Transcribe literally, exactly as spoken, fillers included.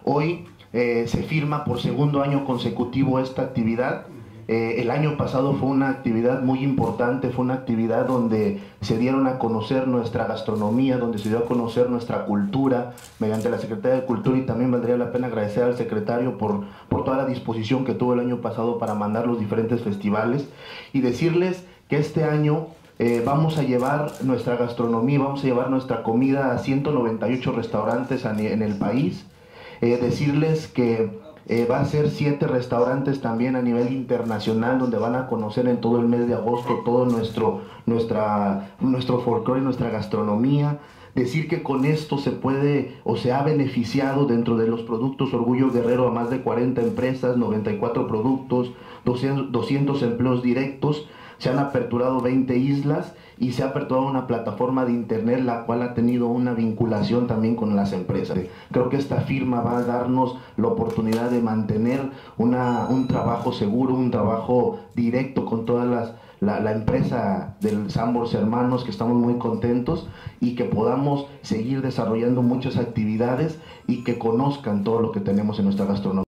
Hoy eh, se firma por segundo año consecutivo esta actividad. Eh, el año pasado fue una actividad muy importante, fue una actividad donde se dieron a conocer nuestra gastronomía, donde se dio a conocer nuestra cultura mediante la Secretaría de Cultura, y también valdría la pena agradecer al secretario por, por toda la disposición que tuvo el año pasado para mandar los diferentes festivales, y decirles que este año eh, vamos a llevar nuestra gastronomía, vamos a llevar nuestra comida a ciento noventa y ocho restaurantes en el país. Eh, decirles que eh, va a ser siete restaurantes también a nivel internacional, donde van a conocer en todo el mes de agosto todo nuestro, nuestra, nuestro folclore y nuestra gastronomía. Decir que con esto se puede o se ha beneficiado dentro de los productos Orgullo Guerrero a más de cuarenta empresas, noventa y cuatro productos, doscientos empleos directos. Se han aperturado veinte islas y se ha aperturado una plataforma de internet, la cual ha tenido una vinculación también con las empresas. Creo que esta firma va a darnos la oportunidad de mantener una, un trabajo seguro, un trabajo directo con todas las La, la empresa del Sambors Hermanos, que estamos muy contentos, y que podamos seguir desarrollando muchas actividades y que conozcan todo lo que tenemos en nuestra gastronomía.